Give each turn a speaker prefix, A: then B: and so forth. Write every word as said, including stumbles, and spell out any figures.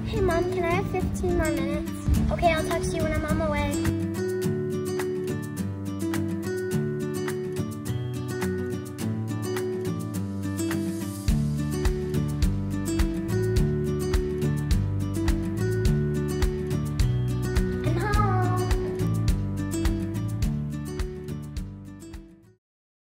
A: Hey Mom, can I have fifteen more minutes? Okay, I'll talk to you when I'm on my way.